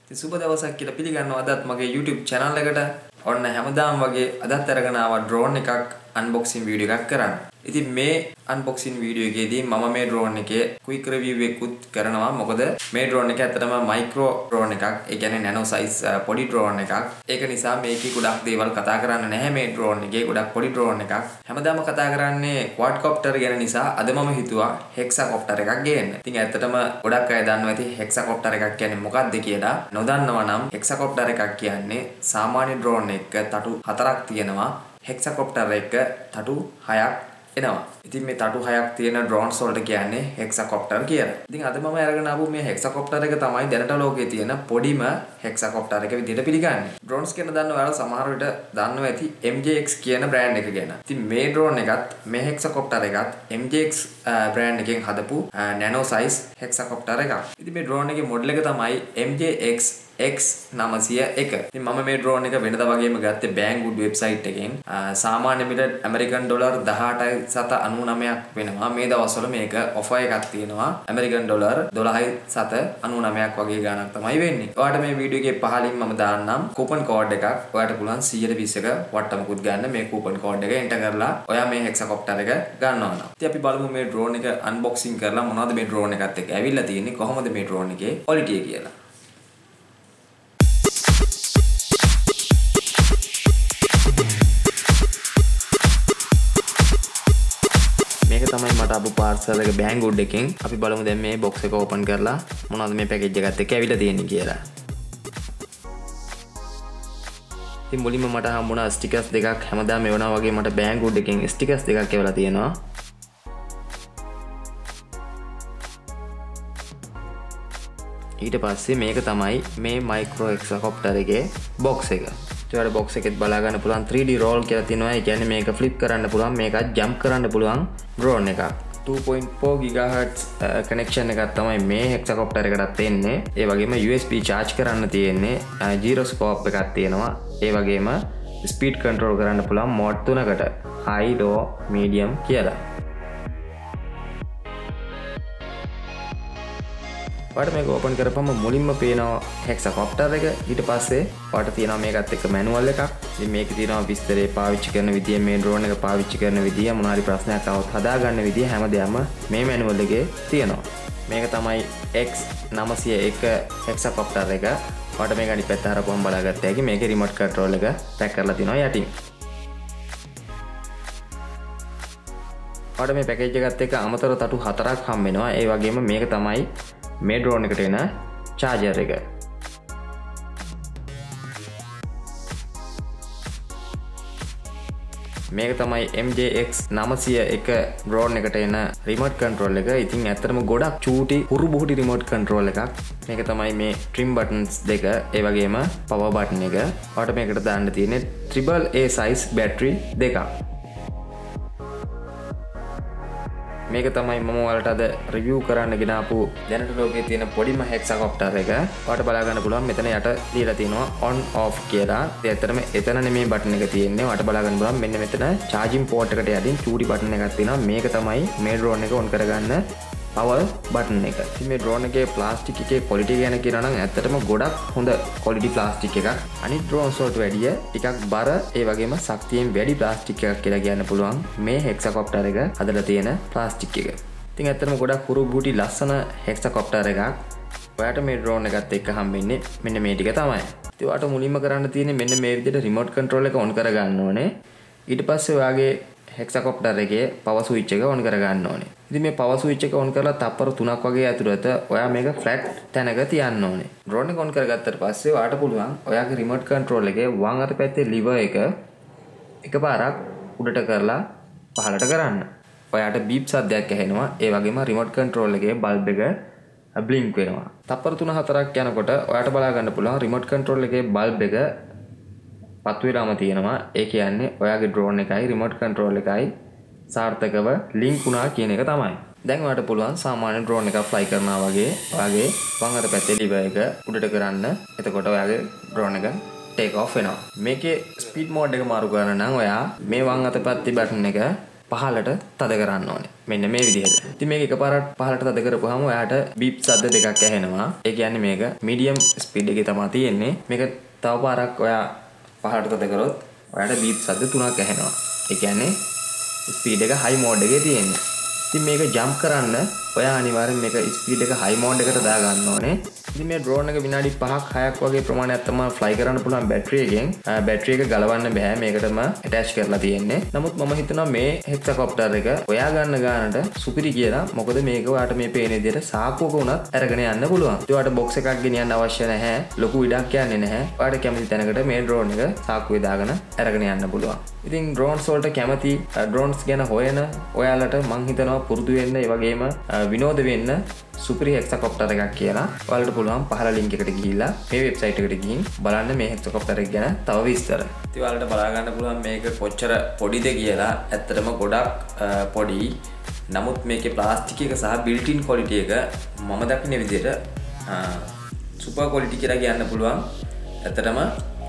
ඉතින් සුබ දවසක් කියලා පිළිගන්නවා අදත් මගේ YouTube channel එකට. ඔන්න හැමදාම වගේ අදත් අරගෙන ආවා drone එකක් unboxing video එකක් කරන්න. ඉතින් මේ unboxing video එකේදී මම මේ drone එකේ quick review එකකුත් කරනවා. මොකද මේ drone එක ඇත්තටම micro drone එකක්. ඒ කියන්නේ nano size පොඩි drone එකක්. ඒක නිසා මේකේ ගොඩක් දේවල් කතා කරන්න නැහැ මේ drone එකේ. ගොඩක් පොඩි drone එකක්. හැමදාම කතා කරන්නේ quadcopter ගැන නිසා අද මම හිතුවා hexacopter එකක් ගේන්න. ඉතින් ඇත්තටම ගොඩක් අය දන්නවා ඇති hexacopter එකක් කියන්නේ මොකක්ද කියලා. නොදන්නවා නම් hexacopter එකක් කියන්නේ සාමාන්‍ය drone එක තටු 4ක් තියෙනවා. hexacopter එක තටු 6ක් එනවා. ඉතින් මේ තටු 6ක් තියෙන drones වලට කියන්නේ hexacopter කියලා. ඉතින් අද මම අරගෙන ආපු මේ hexacopter එක තමයි දැනට ලෝකේ තියෙන පොඩිම hexacopter එක විදිහට පිළිගන්නේ. drones කියන දන්න ඔයාලා සමහර විට දන්නවා ඇති MJX කියන brand එක ගැන. ඉතින් මේ drone එකත් මේ hexacopter එකත් MJX brand එකෙන් හදපු nano size hexacopter එකක්. ඉතින් මේ drone එකේ model එක තමයි MJX X901. ඉතින් මම මේ drone එක වෙනදා වගේම ගත්තේ Banggood website එකෙන්. සාමාන්‍ය මිල ඇමරිකන් ඩොලර් 18.99ක් වෙනවා. මේ දවස්වල මේක offer එකක් තියෙනවා. ඇමරිකන් ඩොලර් 12.99ක් වගේ ගාණක් තමයි වෙන්නේ. ඔයාලට මේ වීඩියෝ එකේ පහලින් මම දාන්නම් coupon code එකක්. ඔයාලට පුළුවන් 120ක වට්ටමකුත් ගන්න මේ coupon code එක enter කරලා ඔයා මේ hexacopter එක ගන්නවා නම්. ඉතින් අපි බලමු මේ drone එක unboxing කරලා මොනවද මේ drone එකත් එක්ක ඇවිල්ලා තියෙන්නේ, කොහොමද මේ drone එකේ quality එක කියලා. මේක තමයි මට ආපු පාර්සල් එක Banggood එකෙන්. අපි බලමු දැන් මේ box එක open කරලා මොනවද මේ package එකත් එක්ක ඇවිල්ලා තියෙන්නේ කියලා. ඉතින් මුලින්ම මට හම්බුණා stickers දෙකක්. හැමදාම එවනවා වගේ මට Banggood එකෙන් stickers දෙකක් එවලා තියෙනවා. ඊට පස්සේ මේක තමයි මේ micro hexacopter එකේ box එක. ඒකට box එකෙත් බලා ගන්න පුළුවන් 3D roll කියලා තියෙනවා. ඒ කියන්නේ මේක flip කරන්න පුළුවන්, මේක jump කරන්න පුළුවන් drone එකක්. 2.4 GHz connection එකක් තමයි මේ hexacopter එකටත් එන්නේ. ඒ වගේම USB charge කරන්න තියෙන්නේ. gyroscope එකක් තියෙනවා. ඒ වගේම speed control කරන්න පුළුවන් mode 3කට. high, low, medium කියලා. ඔයාලට මේක ඕපන් කරපුවම මුලින්ම පේනවා hexacopter එක. ඊට පස්සේ ඔයාලට තියෙනවා මේකත් එක්ක manual එකක්. ඉතින් මේකේ තියෙනවා විස්තරේ, පාවිච්චි කරන විදිය, මේ drone එක පාවිච්චි කරන විදිය, මොනවා හරි ප්‍රශ්නයක් આવොත් හදාගන්න විදිය හැමදේම මේ manual එකේ තියෙනවා. මේක තමයි X901 hexacopter එක. ඔයාලට මේක අනිත් පැත්ත හරපුවම බලාගත්ත හැකි. මේකේ remote control එක පැක් කරලා තියෙනවා යටින්. ඔයාලට මේ package එකත් එක්ක අමතර තටු 4ක් හම්බ වෙනවා. ඒ වගේම මේක තමයි මේ drone එකට එන charger එක. මේක තමයි MJX 901 drone එකට එන remote control එක. ඉතින් ඇත්තටම ගොඩක් චූටි හුරු බුහුටි remote control එකක්. මේක තමයි මේ trim buttons දෙක, ඒ වගේම power button එක. ඔයාලට මේකට දාන්න තියෙන්නේ AAA size battery දෙකක්. මේක තමයි මම ඔයාලට අද රිවිව් කරන්න ගෙන ආපු දැනට ලෝකේ තියෙන පොඩිම hexacopter එක. ඔයාලට බලා ගන්න පුළුවන් මෙතන යට දීලා තියෙනවා on off කියලා. ඒ ඇත්තටම එතන නෙමෙයි බටන් එක තියෙන්නේ. ඔයාලට බලා ගන්න පුළුවන් මෙන්න මෙතන charging port එකට යටින් චූටි බටන් එකක් තියෙනවා. මේක තමයි මේ drone එක on කරගන්න power button එක. ඉතින් මේ drone එකේ plastic එකේ quality ගැන කියනවා නම් ඇත්තටම ගොඩක් හොඳ quality plastic එකක්. අනිත් drones වලට වැඩිය ටිකක් බර, ඒ වගේම ශක්තියෙන් වැඩි plastic එකක් කියලා කියන්න පුළුවන් මේ hexacopter එක හදලා තියෙන plastic එක. ඉතින් ඇත්තටම ගොඩක් හුරු බුටි ලස්සන hexacopter එකක්. ඔයාට මේ drone එකත් එක්ක හම්බෙන්නේ මෙන්න මේ ටික තමයි. ඉතින් ඔයාට මුලින්ම කරන්න තියෙන්නේ මෙන්න මේ විදිහට remote control එක on කරගන්න ඕනේ. ඊට පස්සේ ඔයාගේ hexacopter එකේ power switch එක on කරගන්න ඕනේ. ඉතින් මේ power switch එක on කරලා තප්පර 3ක් වගේ ඇතුළත ඔයා මේක flat තැනක තියන්න ඕනේ. drone එක on කරගත්තට පස්සේ ඔයාට පුළුවන් ඔයාගේ remote control එකේ වම් අත පැත්තේ lever එක එකපාරක් උඩට කරලා පහළට කරන්න. ඔයාට beep සද්දයක් ඇහෙනවා. ඒ වගේම remote control එකේ bulb එක blink වෙනවා. තප්පර 3-4ක් යනකොට ඔයාට බලා ගන්න පුළුවන් remote control එකේ bulb එක පත්තු වෙලාම තියෙනවා. ඒ කියන්නේ ඔයාගේ drone එකයි remote control එකයි සාර්ථකව link වුණා කියන එක තමයි. දැන් ඔයාලට පුළුවන් සාමාන්‍ය drone එකක් fly කරනවා වගේ ඔයාගේ වම් අත පැත්තේ lever එක උඩට කරන්න. එතකොට ඔයාගේ drone එක take off වෙනවා. මේකේ speed mode එක මාරු කරන්න නම් ඔයා මේ වම් අත පැත්තේ button එක පහළට තද කරන්න ඕනේ. මෙන්න මේ විදිහට. ඉතින් මේක එකපාරට පහළට තද කරපුවාම ඔයාට බීප් ශබ්ද දෙකක් ඇහෙනවා. ඒ කියන්නේ මේක මීඩියම් ස්පීඩ් එකේ තමයි තියෙන්නේ. මේක තව පාරක් ඔයා පහළට තද කරොත් ඔයාට බීප් ශබ්ද තුනක් ඇහෙනවා. ඒ කියන්නේ ස්පීඩ් එක හයි මෝඩ් එකේ තියෙන්නේ. ඉතින් මේක ජම්ප් කරන්න ඔයා අනිවාර්යෙන් මේක ස්පීඩ් එක හයි මෝඩ් එකට දා ගන්න ඕනේ. ඉතින් මේ ඩ්‍රෝන් එක විනාඩි 5ක් 6ක් වගේ ප්‍රමාණයක් තමයි ෆ්ලයි කරන්න පුළුවන් බැටරි එකෙන්. බැටරි එක ගලවන්න බෑ. මේකටම ඇටච් කරලා තියෙන්නේ. නමුත් මම හිතනවා මේ හෙක්සාකොප්ටර් එක ඔයා ගන්න ගානට සුපිරි කියලා. මොකද මේක ඔයාට මේ පේන විදිහට සාක්කුවක උනත් අරගෙන යන්න පුළුවන්. ඒ ඔයාට බොක්ස් එකක් ගෙනියන්න අවශ්‍ය නැහැ. ලොකු ඉඩක් යන්නේ නැහැ. ඔයාට කැමති තැනකට මේ ඩ්‍රෝන් එක සාක්කුවේ දාගෙන අරගෙන යන්න පුළුවන්. ඉතින් ඩ්‍රෝන්ස් වලට කැමති ඩ්‍රෝන්ස් ගැන හොයන ඔයාලට මං හිතනවා පුරුදු වෙන්න ඒ වගේම විනෝද වෙන්න සුපිරි හෙක්සාකොප්ටර් එකක් කියලා ඔයාලට පුළුවන් පහළ ලින්ක් එකට ගිහිල්ලා මේ වෙබ්සයිට් එකට ගිහින් බලන්න මේ හෙක්සාකොප්ටර් එක ගැන තව විස්තර. ඉතින් ඔයාලට බලා ගන්න පුළුවන් මේක කොච්චර පොඩිද කියලා. ඇත්තටම ගොඩක් පොඩි. නමුත් මේකේ ප්ලාස්ටික් එක සහ බිල්ට් ඉන් ක්වොලිටි එක මම දකින විදිහට සුපර් ක්වොලිටි කියලා කියන්න පුළුවන්. ඇත්තටම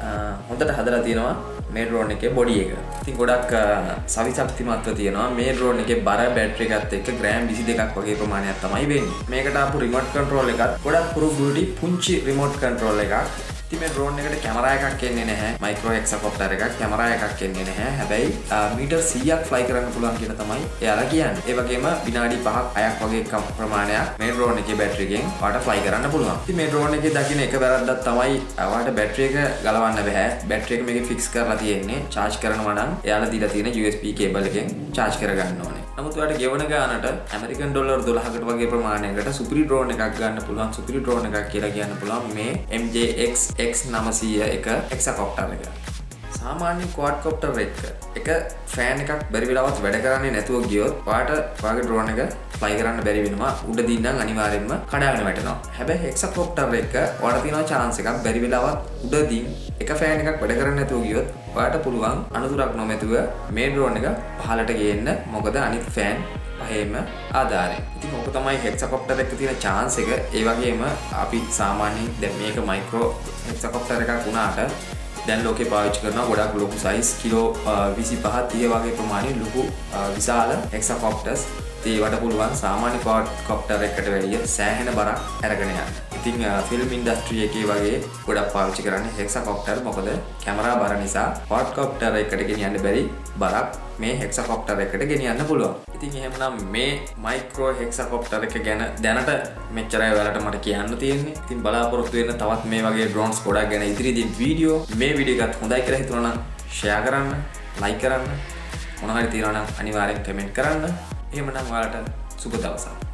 හොඳට හදලා තියෙනවා මේ ඩ්‍රෝන් එකේ බොඩි එක. ඉතින් ගොඩක් සවිශක්තිමත්ව තියෙනවා. මේ ඩ්‍රෝන් එකේ බර බැටරි එකත් එක්ක ග්‍රෑම් 22ක් වගේ ප්‍රමාණයක් තමයි වෙන්නේ. මේකට ආපු රිමෝට් කන්ට්‍රෝල් එකත් ගොඩක් පුරුදුටි පුංචි රිමෝට් කන්ට්‍රෝල් එකක්. ඉතින් මේ ඩ්‍රෝන් එකට කැමරා එකක් එන්නේ නැහැ. මයික්‍රෝ හෙක්සාකොප්ටර් එකක් කැමරා එකක් එන්නේ නැහැ. හැබැයි මීටර් 100ක් ෆ්ලයි කරන්න පුළුවන් කියලා තමයි එයාලා කියන්නේ. ඒ වගේම විනාඩි 5ක් 6ක් වගේ ප්‍රමාණයක් මේ ඩ්‍රෝන් එකේ බැටරි එකෙන් ඔයාලට ෆ්ලයි කරන්න පුළුවන්. ඉතින් මේ ඩ්‍රෝන් එකේ දකින්න එක වැරද්දක් තමයි ඔයාලට බැටරි එක ගලවන්න බෑ. බැටරි එක මේකේ ෆික්ස් කරලා තියෙන්නේ. charge කරනවා නම් එයාලා දීලා තියෙන USB කේබල් එකෙන් charge කරගන්න ඕනේ. නමුත් ඔයාලට ගෙවන ගානට ඇමරිකන් ඩොලර් 12කට වගේ ප්‍රමාණයකට සුපිරි ඩ්‍රෝන් එකක් ගන්න පුළුවන්. සුපිරි ඩ්‍රෝන් එකක් කියලා කියන්න පුළුවන් මේ MJX X900 එක හෙක්සාකොප්ටර් එක. සාමාන්‍ය ක්වාඩ්කොප්ටර් එක ෆෑන් එකක් බැරි වෙලාවත් වැඩ කරන්නේ නැතුව ගියොත් ඔයාට ඔයාගේ ඩ්‍රෝන් එක ෆ්ලයි කරන්න බැරි වෙනවා. උඩින් නම් අනිවාර්යෙන්ම කඩාගෙන වැටෙනවා. හැබැයි හෙක්සාකොප්ටර් එක ඔයාලට තියෙනවා chance එකක් බැරි වෙලාවත් උඩින් එක ෆෑන් එකක් වැඩ කරන්නේ නැතුව ගියොත් ඔයාට පුළුවන් අනතුරක් නොමැතුව මේ ඩ්‍රෝන් එක පහළට ගේන්න. මොකද අනිත් ෆෑන් පහේම ආධාරයෙන්. ඉතින් ඕක තමයි හෙක්සාකොප්ටර් එකක තියෙන chance එක. ඒ වගේම අපි සාමාන්‍යයෙන් දැන් මේක මයික්‍රෝ හෙක්සාකොප්ටර් එකක් වුණාට දැන් ලෝකේ පාවිච්චි කරනවා ගොඩක් ලොකු සයිස් කිලෝ 25 30 වගේ ප්‍රමාණය ලොකු විශාල හෙක්සාකොප්ටර්ස්. ඒවට පුළුවන් සාමාන්‍ය ක්වාඩ්කොප්ටර් එකකට වැඩිය සෑහෙන බරක් අරගෙන යන්න. ඉතින් ෆිල්ම් ඉන්ඩස්ට්‍රි එකේ වගේ ගොඩක් පාවිච්චි කරන්නේ හෙක්සාකොප්ටර්. මොකද කැමරා බර නිසා ක්වාඩ්කොප්ටර් එකකට ගෙනියන්න බැරි බරක් මේ හෙක්සාකොප්ටර් එකට ගෙනියන්න පුළුවන්. ඉතින් එහෙමනම් මේ මයික්‍රෝ හෙක්සාකොප්ටර් එක ගැන දැනට මෙච්චරයි ඔයාලට මට කියන්න තියෙන්නේ. ඉතින් බලාපොරොත්තු වෙන්න තවත් මේ වගේ ඩ්‍රෝන්ස් ගොඩක් ගැන ඉදිරියේදී වීඩියෝ. මේ වීඩියෝ එකත් හොඳයි කියලා හිතුණා නම් ෂෙයා කරන්න, ලයික් කරන්න. මොනවා හරි තියෙනවා නම් අනිවාර්යෙන් කමෙන්ට් කරන්න. එහෙමනම් ඔයාලට සුබ දවසක්.